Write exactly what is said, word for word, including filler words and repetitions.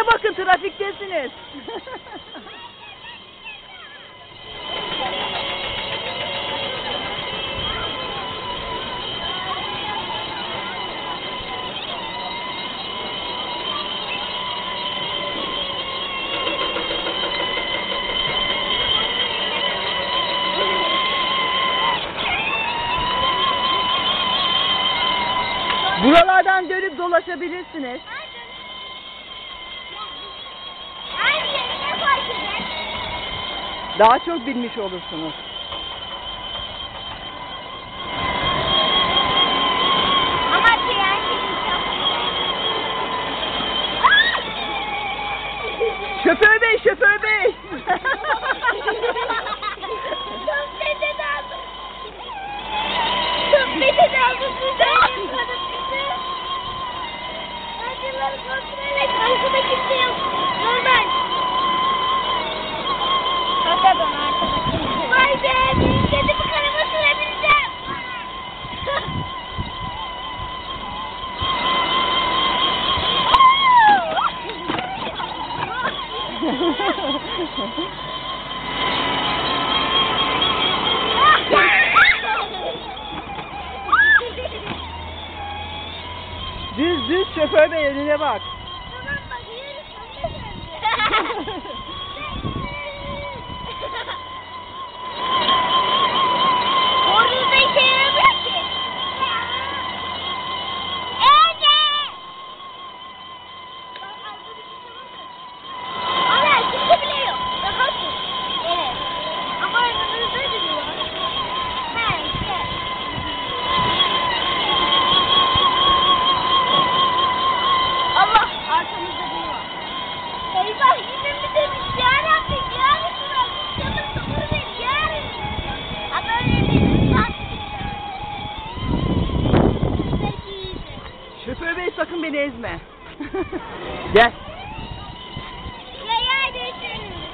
bakın, trafiktesiniz. Buralardan dönüp dolaşabilirsiniz. Her yerine fark eder. Daha çok bilmiş olursunuz. Ama tren çok Şoför bey, şoför bey. Sohbete daldım. Sohbete daldım. Güzel yapalım bizi. Acıları kontrol et. Arkada kimse yok. Normal. Hakikaten arkada kimse yok. Vay be. Kendimi karıma sürebileceğim. Düz düz şoför bey, önüne bak. Tamam bak, yürü sen de orada da işe yaramıyor ki. Evet. Bak arkada kimse var mı? Ana kimse bile yok. Rahatsın. Evet. Ama önümüzde biri var. Ha işte. Allah, arkamızda biri var. Eyvah, yine mi demiş? Yarabbim, yarın var. Canım sabır ver, yarın. Ama öyle bir saat. Belki iyidir. Şoför bey, sakın beni ezme. Gel. Ya ya, geçelim.